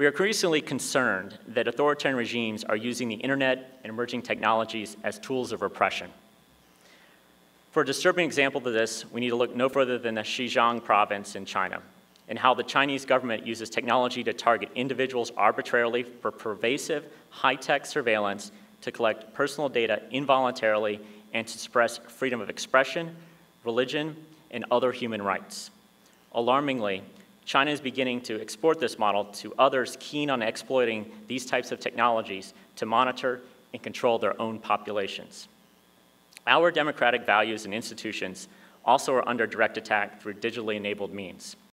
We are increasingly concerned that authoritarian regimes are using the internet and emerging technologies as tools of repression. For a disturbing example of this, we need to look no further than the Xinjiang province in China, and how the Chinese government uses technology to target individuals arbitrarily for pervasive, high-tech surveillance to collect personal data involuntarily and to suppress freedom of expression, religion, and other human rights. Alarmingly, China is beginning to export this model to others keen on exploiting these types of technologies to monitor and control their own populations. Our democratic values and institutions also are under direct attack through digitally enabled means.